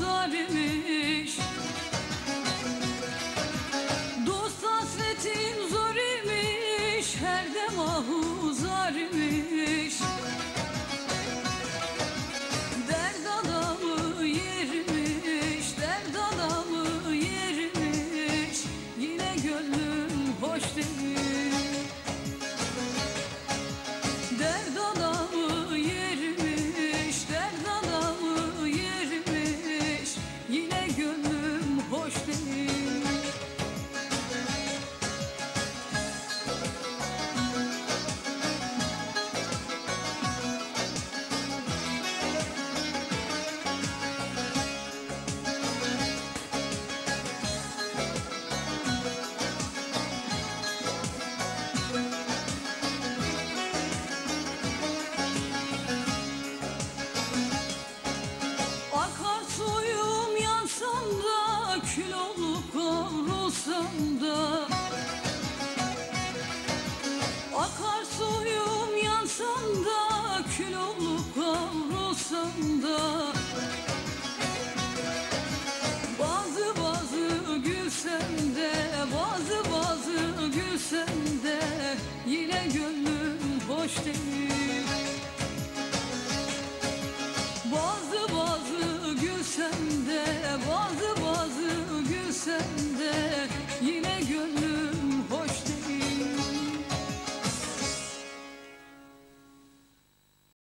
zar imiş. Dost hasretin zor imiş, her dem ahu zar imiş. Derd adamı yermiş, derd adamı yermiş. Yine gönlüm hoş değil. Derd adamı yermiş, derd adamı yermiş. Yine gönlüm hoş değil. Akarsuyum yansam da, kül olup kavrulsam da. Akarsuyum yansam da, kül olup kavrulsam da. Bazı gülsem de, bazı gülsem de. Yine gönlüm hoş değil. Bazı gülsem de, bazı gülsem de. Yine gönlüm